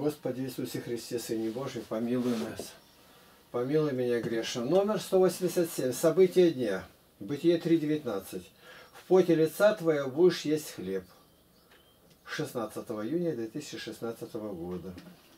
Господи Иисусе Христе, Сыне Божий, помилуй нас. Помилуй меня грешным. Номер 187. События дня. Бытие 3.19. В поте лица твоего будешь есть хлеб. 16 июня 2016 года.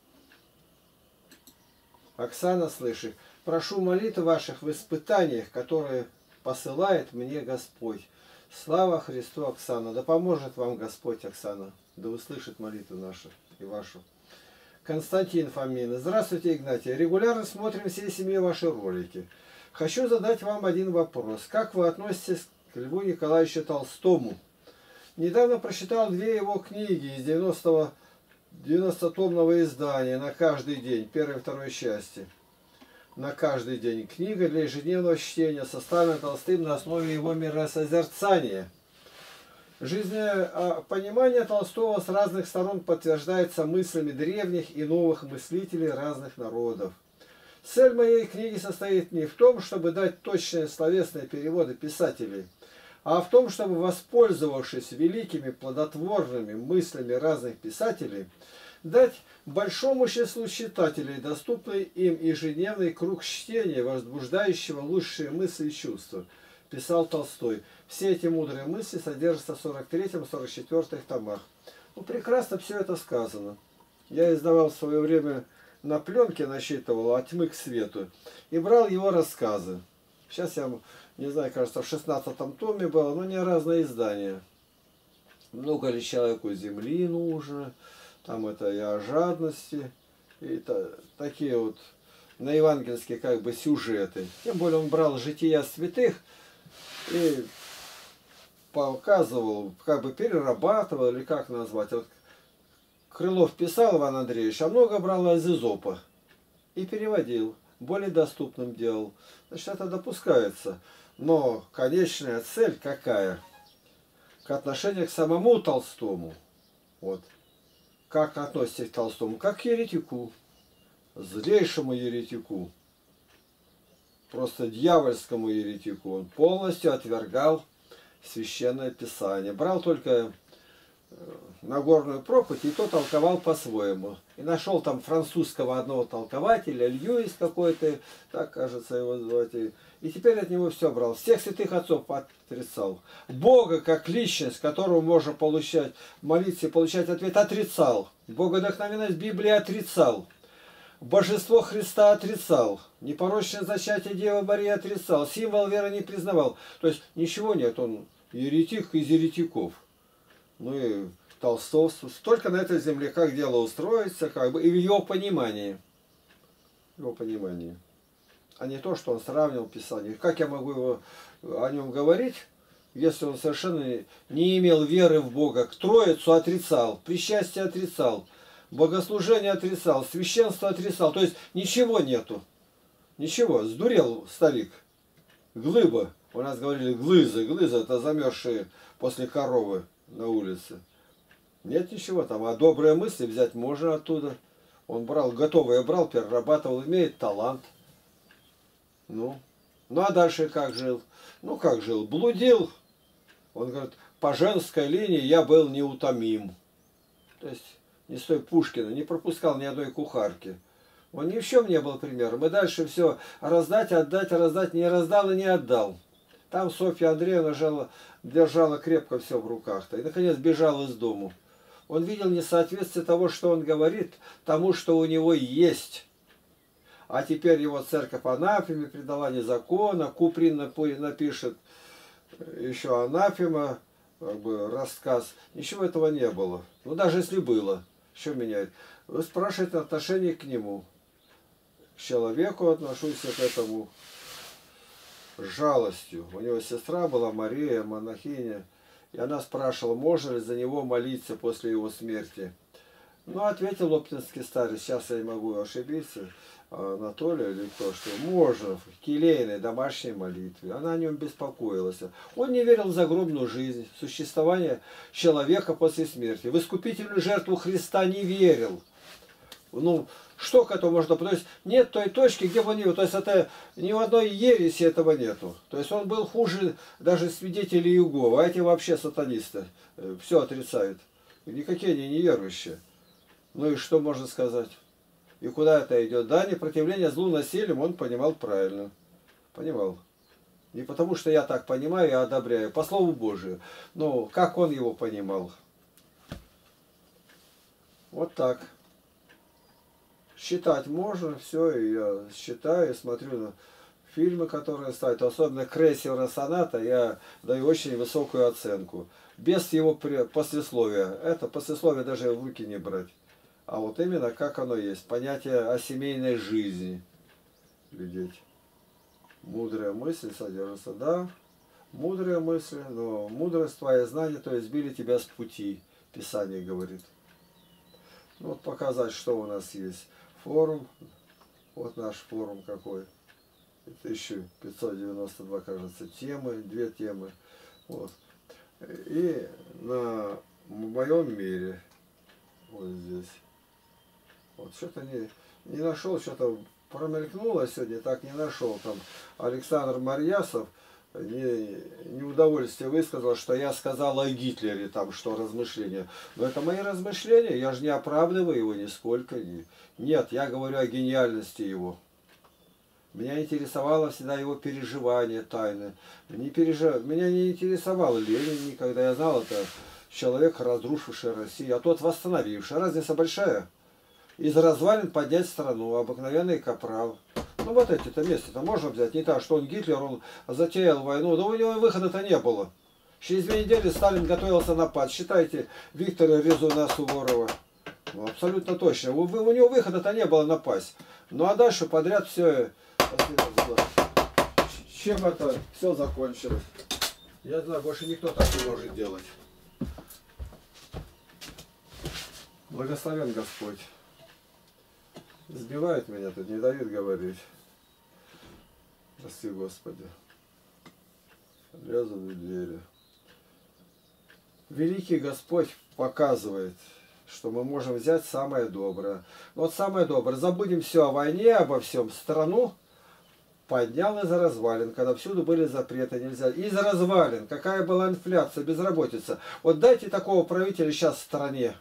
Оксана, слыши, прошу молитв ваших в испытаниях, которые посылает мне Господь. Слава Христу, Оксана. Да поможет вам Господь, Оксана. Да услышит молитву нашу и вашу. Константин Фомин. Здравствуйте, Игнатий. Регулярно смотрим всей семьей ваши ролики. Хочу задать вам один вопрос. Как вы относитесь к Льву Николаевичу Толстому? Недавно прочитал две его книги из 90-томного издания «На каждый день», первой и второй части. «На каждый день». Книга для ежедневного чтения, составлена Толстым на основе его миросозерцания. Жизненное понимание Толстого с разных сторон подтверждается мыслями древних и новых мыслителей разных народов. Цель моей книги состоит не в том, чтобы дать точные словесные переводы писателей, а в том, чтобы, воспользовавшись великими плодотворными мыслями разных писателей, дать большому числу читателей доступный им ежедневный круг чтения, возбуждающего лучшие мысли и чувства, писал Толстой. Все эти мудрые мысли содержатся в 43-44 томах. Ну, прекрасно все это сказано. Я издавал в свое время на пленке, насчитывал «От тьмы к свету» и брал его рассказы. Сейчас я, не знаю, кажется, в 16-м томе было, но не разные издания. Много ли человеку земли нужно, там это и о жадности, и такие вот на евангельские как бы сюжеты. Тем более он брал жития святых и показывал, как бы перерабатывал, или как назвать. Вот Крылов писал, Иван Андреевич, а много брал из Эзопа и переводил, более доступным делал. Значит, это допускается. Но конечная цель какая? К отношению к самому Толстому. Вот. Как относитесь к Толстому? Как к еретику. Злейшему еретику. Просто дьявольскому еретику. Он полностью отвергал Священное Писание. Брал только Нагорную проповедь, и то толковал по-своему. И нашел там французского одного толкователя, Льюис какой-то, так кажется его звать. И теперь от него все брал. Всех святых отцов отрицал. Бога как личность, которого можно получать, молиться и получать ответ, отрицал. Богодохновенность Библии отрицал. Божество Христа отрицал. Непорочное зачатие Девы Марии отрицал. Символ веры не признавал. То есть ничего нет. Он еретик из еретиков. Ну и Толстов только на этой земле, как дело устроится, как бы, и в его понимании. Его понимании. А не то, что он сравнивал Писание. Как я могу о нем говорить, если он совершенно не имел веры в Бога? Троицу отрицал, причастие отрицал, богослужение отрицал, священство отрицал. То есть ничего нету. Ничего. Сдурел старик. Глыба. У нас говорили глызы. Глызы это замерзшие после коровы на улице. Нет ничего там. А добрые мысли взять можно оттуда. Он брал, готовое брал, перерабатывал, имеет талант. Ну а дальше как жил? Ну как жил? Блудил. Он говорит, по женской линии я был неутомим. То есть не с той Пушкина, не пропускал ни одной кухарки. Он ни в чем не был примером. И дальше все раздать, отдать, раздать, не раздал и не отдал. Там Софья Андреевна держала крепко все в руках-то. И, наконец, бежал из дому. Он видел несоответствие того, что он говорит, тому, что у него есть. А теперь его церковь анафеме предала незаконно. Куприн напишет еще анафема, как бы рассказ. Ничего этого не было. Ну, даже если было, что меняет? Вы спрашиваете отношение к нему. К человеку отношусь к этому с жалостью. У него сестра была Мария, монахиня, и она спрашивала, можно ли за него молиться после его смерти. Ну, ответил оптинский старец, сейчас я не могу ошибиться, Анатолий или кто, что можно в келейной домашней молитве. Она о нем беспокоилась. Он не верил в загробную жизнь, в существование человека после смерти. В искупительную жертву Христа не верил. Ну, что к этому можно? То есть нет той точки, где бы он не был. То есть это ни в одной ереси этого нету. То есть он был хуже даже свидетелей Иеговы. А эти вообще сатанисты. Все отрицают. Никакие они не верующие. Ну и что можно сказать? И куда это идет? Да, непротивление злу насилием он понимал правильно. Понимал. Не потому, что я так понимаю и одобряю, по Слову Божию. Но как он его понимал? Вот так. Считать можно, все, и я считаю, смотрю на фильмы, которые ставят, особенно «Крейсера соната», я даю очень высокую оценку. Без его послесловия. Это послесловие даже в руки не брать. А вот именно как оно есть. Понятие о семейной жизни. Глядеть. Мудрая мысль содержится, да. Мудрые мысли, но мудрость твоя знание, то есть сбили тебя с пути. Писание говорит. Ну, вот показать, что у нас есть. Форум. Вот наш форум какой. 1592, кажется, темы, 2 темы. Вот. И на моем мире, вот здесь, вот что-то не нашел, что-то промелькнуло сегодня, так не нашел. Там Александр Марьясов неудовольствие высказал, что я сказал о Гитлере, там, что размышления. Но это мои размышления, я же не оправдываю его нисколько. Нет, я говорю о гениальности его. Меня интересовало всегда его переживания тайны. Меня не интересовал Ленин никогда. Я знал, это человек, разрушивший Россию, а тот восстановивший. Разница большая. Из развалин поднять страну, обыкновенный капрал. Ну вот эти-то места-то можно взять. Не так, что он Гитлер, он затеял войну. Да у него выхода-то не было. Через 2 недели Сталин готовился напасть. Считайте Виктора Резуна Суворова. Ну, абсолютно точно. У него выхода-то не было напасть. Ну а дальше подряд все... Чем это все закончилось? Я знаю, больше никто так не может делать. Благословен Господь. Сбивает меня тут, не дают говорить. Прости, Господи. Лезу в двери. Великий Господь показывает, что мы можем взять самое доброе. Вот самое доброе. Забудем все о войне, обо всем. Страну поднял из развалин, когда всюду были запреты, нельзя. Из развалин. Какая была инфляция, безработица. Вот дайте такого правителя сейчас в стране.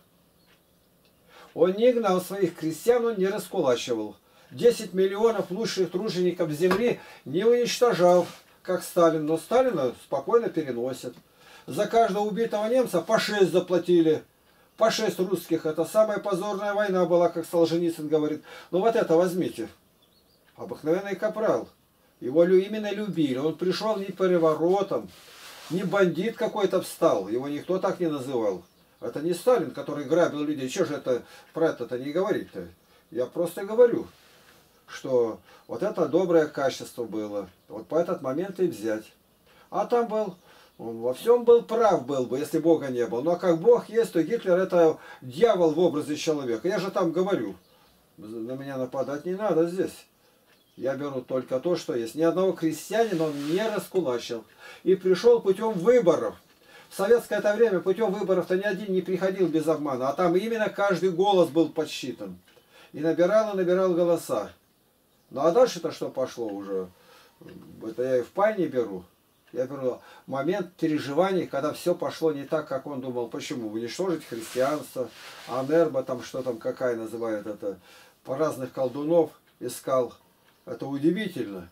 Он не гнал своих крестьян, он не раскулачивал. 10 миллионов лучших тружеников земли не уничтожал, как Сталин. Но Сталина спокойно переносят. За каждого убитого немца по 6 заплатили. По 6 русских. Это самая позорная война была, как Солженицын говорит. Ну вот это возьмите. Обыкновенный капрал. Его именно любили. Он пришел не переворотом, не бандит какой-то встал. Его никто так не называл. Это не Сталин, который грабил людей. Чего же это про это-то не говорить-то? Я просто говорю, что вот это доброе качество было. Вот по этот момент и взять. А там был, он во всем был прав был бы, если Бога не было. Но как Бог есть, то Гитлер это дьявол в образе человека. Я же там говорю. На меня нападать не надо здесь. Я беру только то, что есть. Ни одного крестьянина он не раскулачил. И пришел путем выборов. В советское это время путем выборов-то ни один не приходил без обмана. А там именно каждый голос был подсчитан. И набирал голоса. Ну а дальше-то что пошло уже? Это я и в пай не беру. Я беру момент переживаний, когда все пошло не так, как он думал. Почему? Уничтожить христианство. Анерба там, что там, какая называют это. По разных колдунов искал. Это удивительно.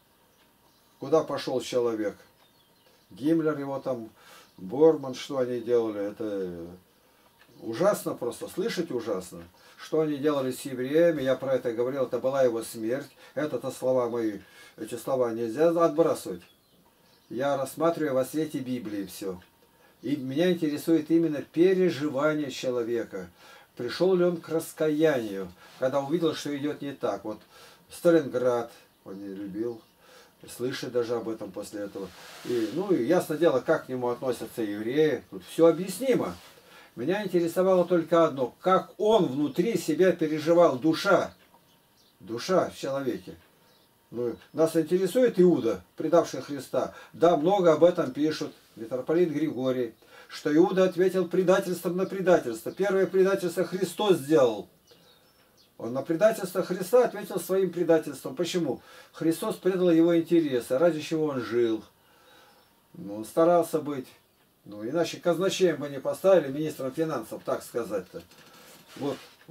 Куда пошел человек? Гиммлер его там... Борман, что они делали, это ужасно просто, слышать ужасно. Что они делали с евреями, я про это говорил, это была его смерть. Это-то слова мои, эти слова нельзя отбрасывать. Я рассматриваю во свете Библии все. И меня интересует именно переживание человека. Пришел ли он к раскаянию, когда увидел, что идет не так. Вот Сталинград он не любил. Слышать даже об этом после этого. И, ну и ясно дело, как к нему относятся евреи. Тут все объяснимо. Меня интересовало только одно. Как он внутри себя переживал. Душа. Душа в человеке. Ну, нас интересует Иуда, предавший Христа. Да, много об этом пишут. Митрополит Григорий. Что Иуда ответил предательством на предательство. Первое предательство Христос сделал. Он на предательство Христа ответил своим предательством. Почему? Христос предал его интересы, ради чего он жил. Ну, он старался быть. Ну, иначе казначеем бы не поставили, министром финансов, так сказать-то. Вот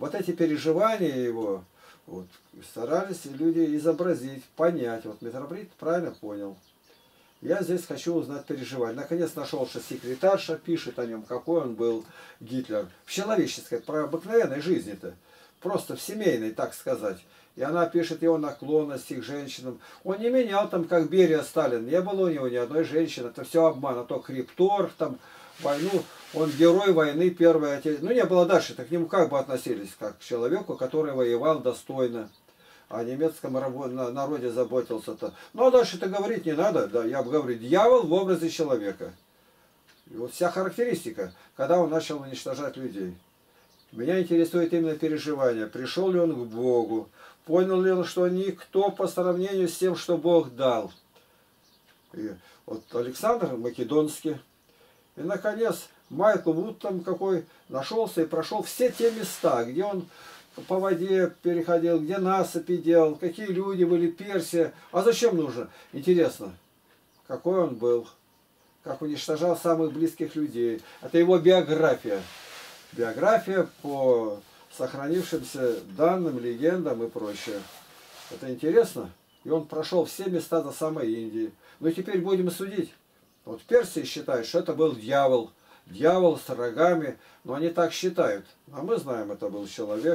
вот эти переживания его вот, старались люди изобразить, понять. Вот митрополит правильно понял. Я здесь хочу узнать переживания. Наконец нашелся секретарша, пишет о нем, какой он был Гитлер. В человеческой, про обыкновенной жизни-то. Просто в семейной, так сказать. И она пишет его наклонности к женщинам. Он не менял там, как Берия Сталин. Не было у него ни одной женщины. Это все обман. А то Крипторг, там, войну. Он герой войны первой отечественной. Ну, не было дальше. Так к нему как бы относились? Как к человеку, который воевал достойно. О немецком народе заботился-то. Ну, а дальше-то говорить не надо. Да, я бы говорил, дьявол в образе человека. И вот вся характеристика, когда он начал уничтожать людей. Меня интересует именно переживание. Пришел ли он к Богу? Понял ли он, что никто по сравнению с тем, что Бог дал? И вот Александр Македонский. И, наконец, Майкл Вуд там какой нашелся и прошел все те места, где он по воде переходил, где насыпи делал, какие люди были, Персия. А зачем нужно? Интересно, какой он был, как уничтожал самых близких людей. Это его биография. Биография по сохранившимся данным, легендам и прочее. Это интересно. И он прошел все места до самой Индии. Ну и теперь будем судить. Вот в Персии считают, что это был дьявол. Дьявол с рогами. Но они так считают. А мы знаем, это был человек,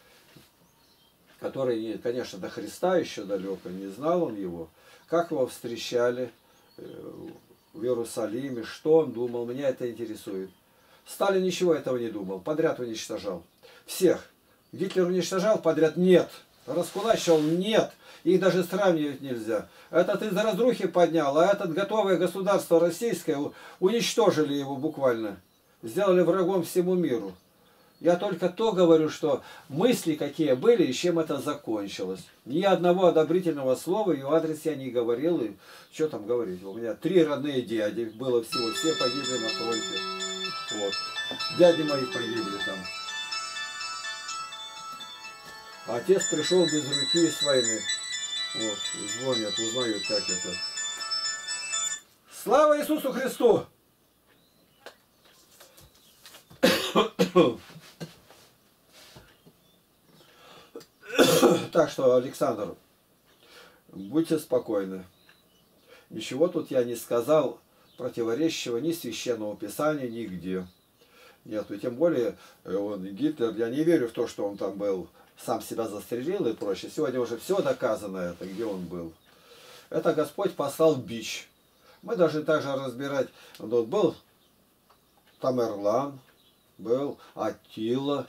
который, конечно, до Христа еще далеко, не знал он его. Как его встречали в Иерусалиме, что он думал, меня это интересует. Сталин ничего этого не думал, подряд уничтожал. Всех. Гитлер уничтожал, подряд нет. Раскулачивал, нет. Их даже сравнивать нельзя. Этот из разрухи поднял, а этот готовое государство российское уничтожили его буквально. Сделали врагом всему миру. Я только то говорю, что мысли какие были и чем это закончилось. Ни одного одобрительного слова и в адрес я не говорил. И что там говорить? У меня 3 родные дяди было всего. Все погибли на фронте. Вот. Дяди мои погибли там. Отец пришел без руки с войны. Вот. Звонят, узнают, как это. Слава Иисусу Христу! Так что, Александр, будьте спокойны. Ничего тут я не сказал противоречащего ни священному писанию, нигде. Нет, и тем более он, Гитлер, я не верю в то, что он там был, сам себя застрелил и прочее. Сегодня уже все доказано, это, где он был. Это Господь послал бич. Мы должны также разбирать, вот был Тамерлан, был Аттила,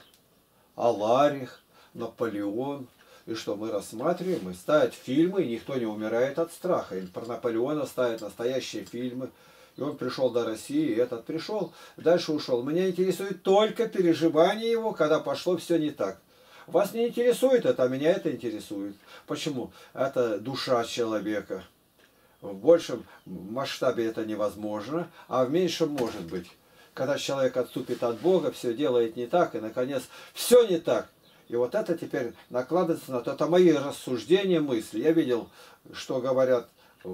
Аларих, Наполеон. И что мы рассматриваем, и ставят фильмы, и никто не умирает от страха. И про Наполеона ставят настоящие фильмы. И он пришел до России, и этот пришел, дальше ушел. Меня интересует только переживание его, когда пошло все не так. Вас не интересует это, а меня это интересует. Почему? Это душа человека. В большем масштабе это невозможно, а в меньшем может быть. Когда человек отступит от Бога, все делает не так, и наконец все не так. И вот это теперь накладывается на то. Это мои рассуждения, мысли. Я видел, что говорят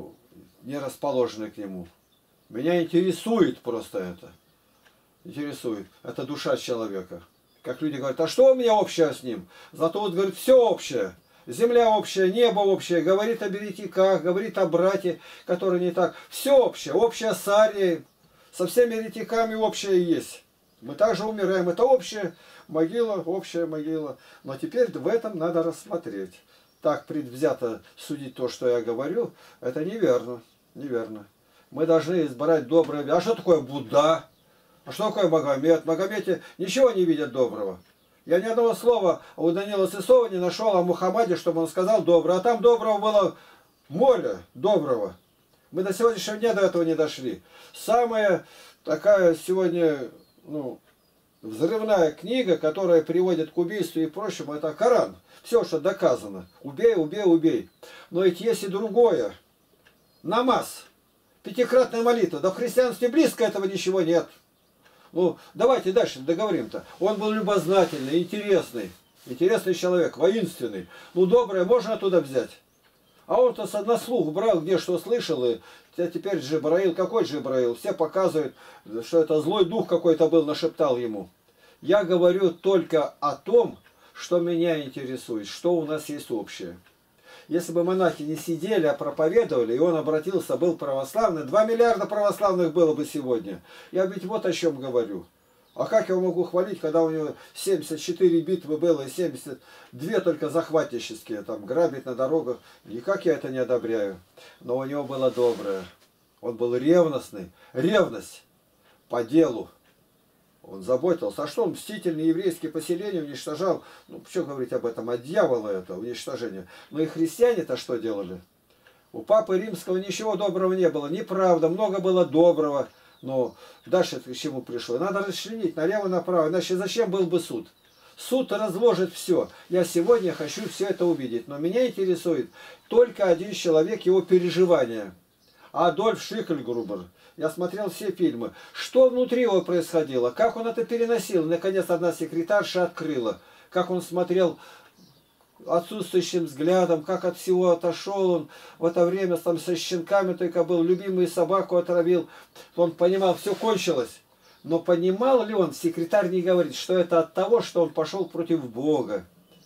не расположенные к нему. Меня интересует просто это. Интересует. Это душа человека. Как люди говорят, а что у меня общее с ним? Зато вот говорит, все общее. Земля общая, небо общее. Говорит о еретиках, говорит о брате, который не так. Все общее. Общее с Арией. Со всеми еретиками общее есть. Мы также умираем. Это общая могила, общая могила. Но теперь в этом надо рассмотреть. Так предвзято судить то, что я говорю, это неверно. Неверно. Мы должны избрать доброе. А что такое Будда? А что такое Магомед? В Магомете ничего не видят доброго. Я ни одного слова у Данила Сысова не нашел о Мухаммаде, чтобы он сказал доброе. А там доброго было море доброго. Мы до сегодняшнего дня до этого не дошли. Самая такая сегодня, взрывная книга, которая приводит к убийству и прочему, это Коран. Все, что доказано. Убей, убей, убей. Но ведь есть и другое. Намаз. 5-кратная молитва. Да в христианстве близко этого ничего нет. Давайте дальше договорим-то. Он был любознательный, интересный. Интересный человек, воинственный. Доброе можно оттуда взять. А он-то на слух брал, где что слышал, и теперь Джибраил, какой Джибраил? Все показывают, что это злой дух какой-то был, нашептал ему. Я говорю только о том, что меня интересует, что у нас есть общее. Если бы монахи не сидели, а проповедовали, и он обратился, был православный, 2 миллиарда православных было бы сегодня. Я ведь вот о чем говорю. А как я его могу хвалить, когда у него 74 битвы было и 72 только захватнические, там грабить на дорогах. Никак я это не одобряю. Но у него было доброе. Он был ревностный. Ревность по делу. Он заботился. А что он мстительный еврейские поселения уничтожал? Ну, что говорить об этом? От дьявола это уничтожение. Но и христиане-то что делали? У Папы Римского ничего доброго не было. Неправда, много было доброго. Но дальше к чему пришло? Надо расчленить налево направо. Иначе зачем был бы суд? Суд разложит все. Я сегодня хочу все это увидеть. Но меня интересует только один человек, его переживания. Адольф Шихельгрубер. Я смотрел все фильмы. Что внутри его происходило? Как он это переносил? Наконец одна секретарша открыла. Как он смотрел отсутствующим взглядом, как от всего отошел он в это время там со щенками только был, любимую собаку отравил. Он понимал, все кончилось. Но понимал ли он, секретарь не говорит, что это от того, что он пошел против Бога.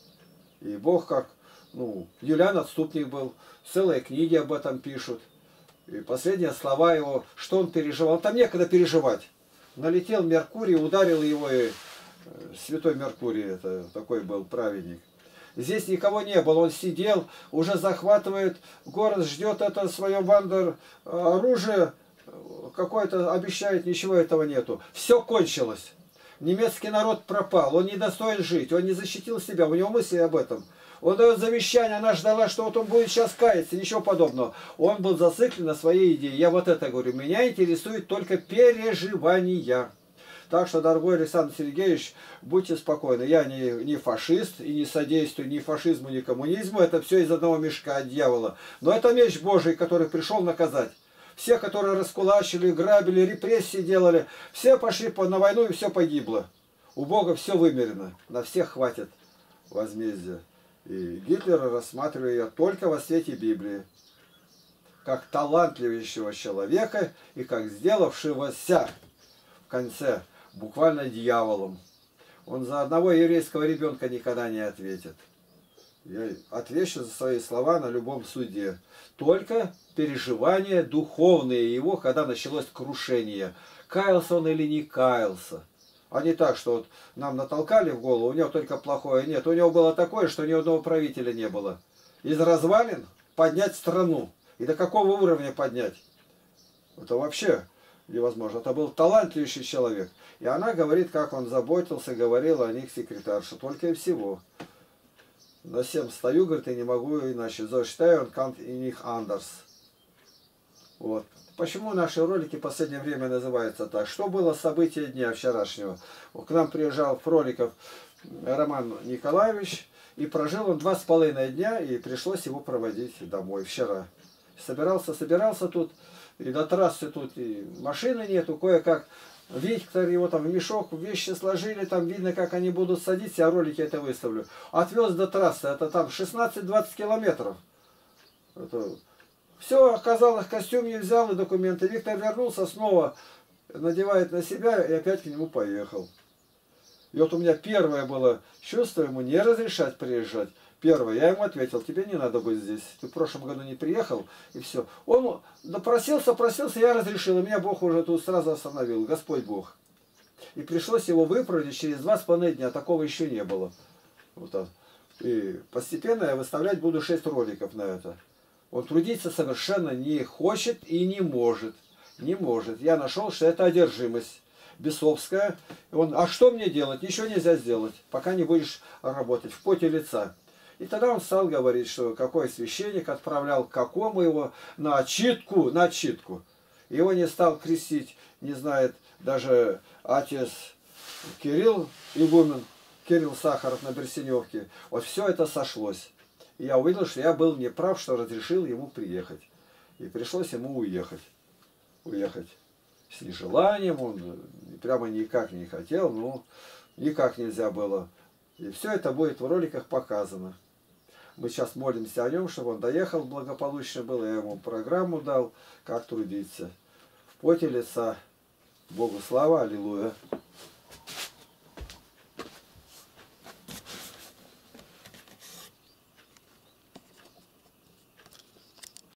И Бог как, Юлиан отступник был, целые книги об этом пишут. И последние слова его, что он переживал. Там некогда переживать. Налетел Меркурий, ударил его, и святой Меркурий, это такой был праведник. Здесь никого не было, он сидел, уже захватывает город, ждет это свое вандер оружие, какое-то обещает, ничего этого нету. Все кончилось. Немецкий народ пропал, он не достоин жить, он не защитил себя, у него мысли об этом. Он дает завещание, она ждала, что вот он будет сейчас каяться, ничего подобного. Он был зациклен на своей идее. Я вот это говорю, меня интересует только переживания. Так что, дорогой Александр Сергеевич, будьте спокойны. Я не фашист и не содействую ни фашизму, ни коммунизму. Это все из одного мешка от дьявола. Но это меч Божий, который пришел наказать. Все, которые раскулачили, грабили, репрессии делали, все пошли на войну и все погибло. У Бога все вымерено. На всех хватит возмездия. И Гитлера рассматриваю я только во свете Библии. Как талантливейшего человека и как сделавшегося в конце буквально дьяволом. Он за одного еврейского ребенка никогда не ответит. Я отвечу за свои слова на любом суде. Только переживания духовные его, когда началось крушение. Каялся он или не каялся. А не так, что вот нам натолкали в голову, у него только плохое. Нет, у него было такое, что ни одного правителя не было. Из развалин поднять страну. И до какого уровня поднять? Это вообще невозможно. Это был талантливейший человек. И она говорит, как он заботился, говорила о них секретарша. Только и всего. На 7 стою, говорит, и не могу иначе. So stehen kann ich nicht anders. Вот. Почему наши ролики в последнее время называются так? Что было событие дня вчерашнего? К нам приезжал Фроликов Роман Николаевич, и прожил он 2,5 дня, и пришлось его проводить домой вчера. Собирался тут, и до трассы тут и машины нету, кое-как Виктор его там в мешок, вещи сложили, там видно, как они будут садиться, я ролики это выставлю. Отвез до трассы, это там 16-20 километров. Это... Все, оказалось, костюм не взял и документы. Виктор вернулся, снова надевает на себя и опять к нему поехал. И вот у меня первое было чувство ему не разрешать приезжать. Первое, я ему ответил, тебе не надо быть здесь. Ты в прошлом году не приехал, и все. Он просился, я разрешил, и меня Бог уже тут сразу остановил, Господь Бог. И пришлось его выправить через 2,5 дня, такого еще не было. Вот так. И постепенно я выставлять буду 6 роликов на это. Он трудиться совершенно не хочет и не может. Не может. Я нашел, что это одержимость бесовская. Он, а что мне делать? Ничего нельзя сделать, пока не будешь работать в поте лица. И тогда он стал говорить, что какой священник отправлял к какому его на отчитку. Его не стал крестить, не знает даже отец Кирилл игумен, Кирилл Сахаров на Берсеневке. Вот все это сошлось. И я увидел, что я был неправ, что разрешил ему приехать. И пришлось ему уехать. С нежеланием, он прямо никак не хотел, но никак нельзя было. И все это будет в роликах показано. Мы сейчас молимся о нем, чтобы он доехал благополучно был. Я ему программу дал, как трудиться. В поте лица. Богу слава, аллилуйя.